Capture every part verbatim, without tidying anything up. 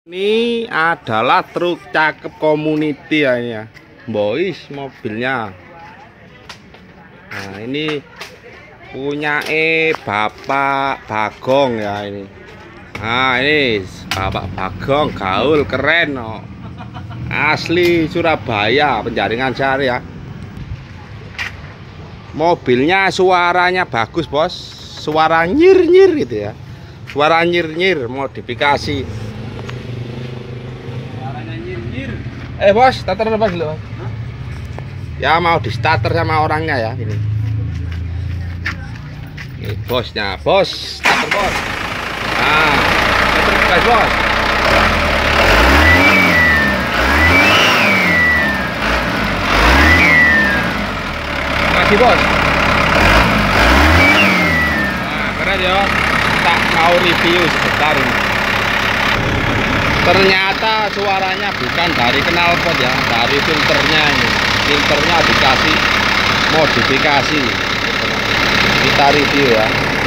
Ini adalah truk cakep community ya, ini ya. Boys mobilnya. Nah, ini punya eh Bapak Bagong ya ini. Nah, ini Bapak Bagong gaul keren no. Asli Surabaya, Penjaringan Sari ya. Mobilnya suaranya bagus, Bos. Suara nyir-nyir gitu ya. Suara nyir-nyir modifikasi. Suaranya nyir-nyir. Eh, Bos, starter apa dulu, Bos? Hah? Ya mau di starter sama orangnya ya ini. Ini bosnya, Bos. Starter, Bos. Nah, starter guys, Bos. Makasih, Bos. Nah, keren ya. Tak mau review sebentar ini. Ternyata suaranya bukan dari knalpot ya, dari filternya ini. Filternya dikasih modifikasi. Kita review ya.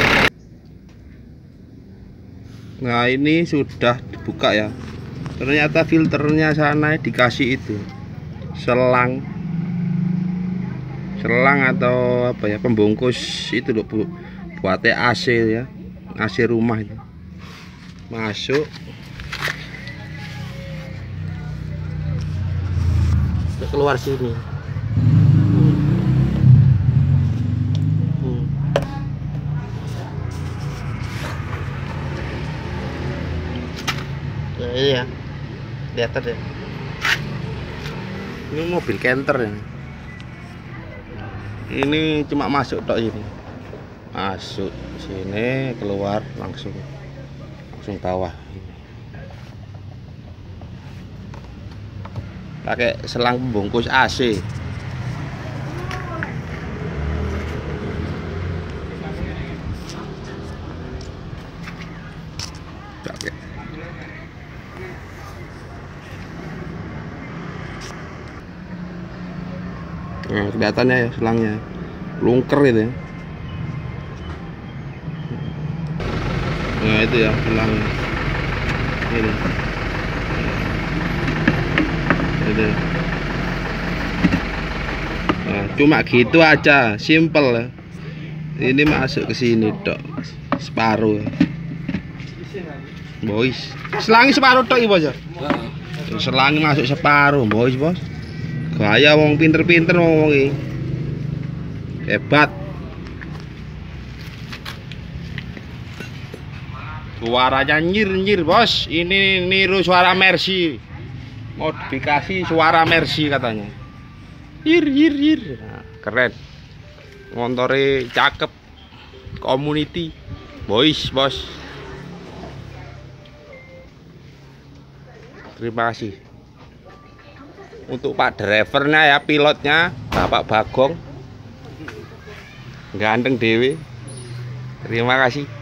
Nah, ini sudah dibuka ya. Ternyata filternya sana dikasih itu selang selang atau apa ya, pembungkus itu loh Bu, buat A C ya, A C rumah itu masuk. Keluar sini. Hmm. Hmm. Ya, iya, lihat deh. Ini mobil Canter ini. Ini cuma masuk tok ini. Masuk sini, keluar langsung langsung bawah. Pakai selang pembungkus A C. Pakai. Nah, kelihatannya ya selangnya lungker itu ya. Nah, itu ya selangnya ini. Ini. Nah, cuma gitu aja, simple ya. Ini masuk ke sini dok, separuh. Boys, selangi separuh dok, Bos ya. Selangi masuk separuh, boys, Bos. Gaya wong pinter-pinter wong iki. Hebat. Suaranya nyir-nyir, Bos. Ini niru suara Mercy. Modifikasi suara Mercy katanya. Yir yir yir. Nah, keren. Montore cakep. Community. Boys, Bos. Terima kasih untuk Pak drivernya ya, pilotnya Bapak Bagong. Ganteng dewe. Terima kasih.